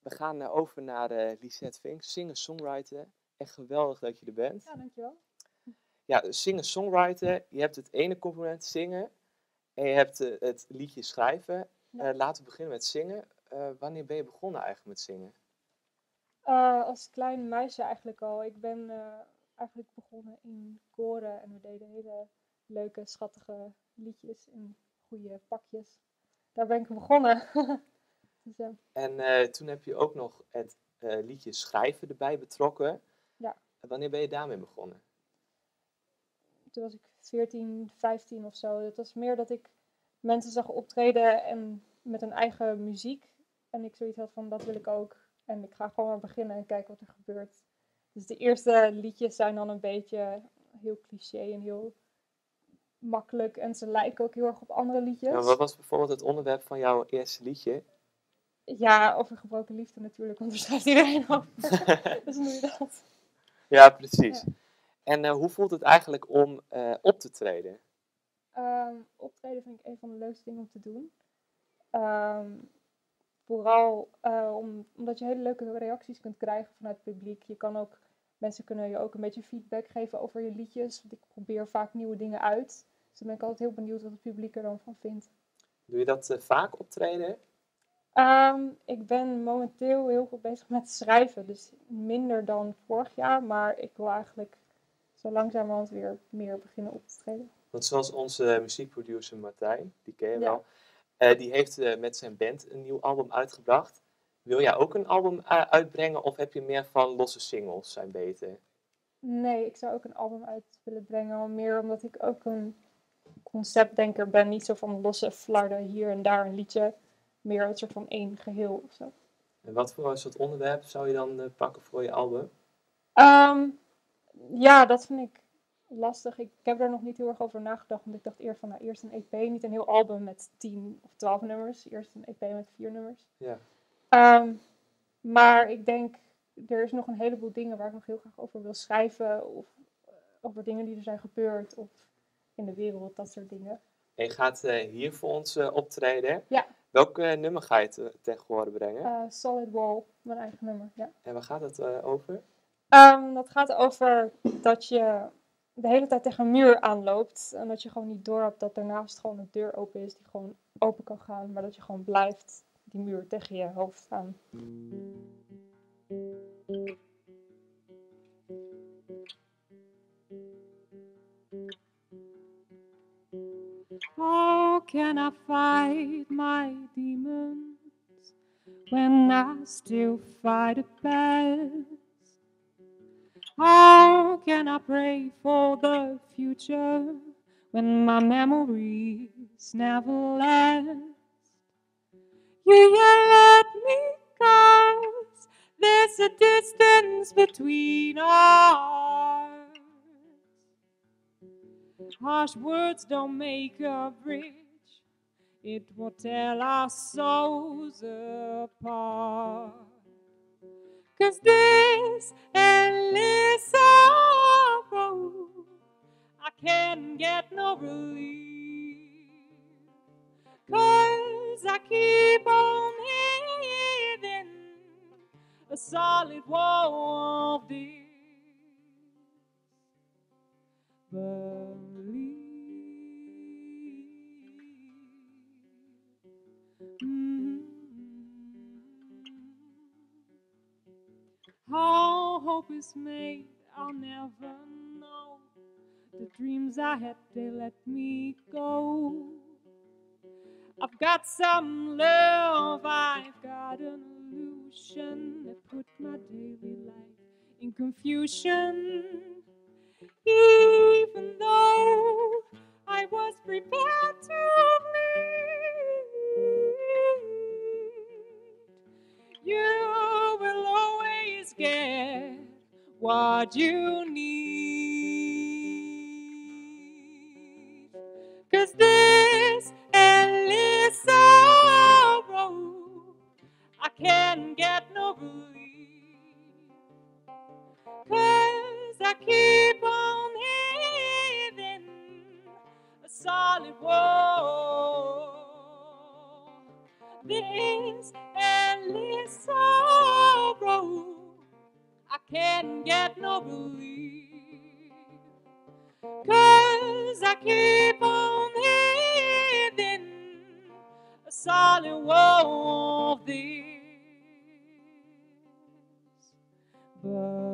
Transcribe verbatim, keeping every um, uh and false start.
We gaan uh, over naar uh, Lisette Vink, singer-songwriter. Echt geweldig dat je er bent. Ja, dankjewel. Ja, singer-songwriter. Je hebt het ene component zingen en je hebt uh, het liedje schrijven. Ja. Uh, laten we beginnen met zingen. Uh, wanneer ben je begonnen eigenlijk met zingen? Uh, als klein meisje eigenlijk al. Ik ben uh, eigenlijk begonnen in koren en we deden hele leuke, schattige liedjes in goede pakjes. Daar ben ik begonnen. dus, uh, En uh, toen heb je ook nog het uh, liedje schrijven erbij betrokken. Ja. En wanneer ben je daarmee begonnen? Toen was ik veertien, vijftien of zo. Het was meer dat ik mensen zag optreden en met hun eigen muziek. En ik zoiets had van, dat wil ik ook. En ik ga gewoon maar beginnen en kijken wat er gebeurt. Dus de eerste liedjes zijn dan een beetje heel cliché en heel makkelijk. En ze lijken ook heel erg op andere liedjes. Nou, wat was bijvoorbeeld het onderwerp van jouw eerste liedje? Ja, over gebroken liefde natuurlijk, want daar schrijft iedereen over. Dus dan doe je dat. Ja, precies. Ja. En uh, hoe voelt het eigenlijk om uh, op te treden? Um, optreden vind ik een van de leukste dingen om te doen. Um, vooral uh, om, omdat je hele leuke reacties kunt krijgen vanuit het publiek. Je kan ook, mensen kunnen je ook een beetje feedback geven over je liedjes. Want ik probeer vaak nieuwe dingen uit. Dus dan ben ik altijd heel benieuwd wat het publiek er dan van vindt. Doe je dat uh, vaak optreden? Um, ik ben momenteel heel veel bezig met schrijven. Dus minder dan vorig jaar. Maar ik wil eigenlijk zo langzamerhand weer meer beginnen op te treden. Want zoals onze muziekproducer Martijn, die ken je Ja. wel, uh, die heeft uh, met zijn band een nieuw album uitgebracht. Wil jij ook een album uh, uitbrengen of heb je meer van losse singles zijn beter? Nee, ik zou ook een album uit willen brengen. Meer omdat ik ook een conceptdenker ben. Niet zo van losse flarden hier en daar een liedje. Meer een soort van één geheel of zo. En wat voor soort onderwerp zou je dan uh, pakken voor je album? Um, ja, dat vind ik lastig. Ik, ik heb daar nog niet heel erg over nagedacht. Want ik dacht eerst van, nou, eerst een E P. Niet een heel album met tien of twaalf nummers. Eerst een E P met vier nummers. Ja. Um, maar ik denk, er is nog een heleboel dingen waar ik nog heel graag over wil schrijven. Of uh, over dingen die er zijn gebeurd. Of in de wereld, dat soort dingen. En je gaat uh, hier voor ons uh, optreden. Ja. Welk uh, nummer ga je te, tegenwoordig brengen? Uh, Solid Wall, mijn eigen nummer, ja. En waar gaat het uh, over? Um, dat gaat over dat je de hele tijd tegen een muur aanloopt. En dat je gewoon niet door hebt dat daarnaast gewoon een deur open is die gewoon open kan gaan. Maar dat je gewoon blijft die muur tegen je hoofd aan. How can I fight my demons when I still fight it best? How can I pray for the future when my memories never last? You yell at me 'cause there's a distance between us. Harsh words don't make a bridge, it will tear our souls apart. 'Cause this endless sorrow, I can't get no relief. 'Cause I keep on hitting a solid wall of this belief. Mm-hmm. How hope is made, I'll never know. The dreams I had, they let me go. I've got some love, I've got an illusion that put my daily life in confusion. Even though I was prepared to bleed, you will always get what you need. 'Cause this endless sorrow, I can't get no relief. 'Cause I keep on hitting a solid wall. This endless sorrow, can't get no relief, 'cause I keep on having a solid wall of this. But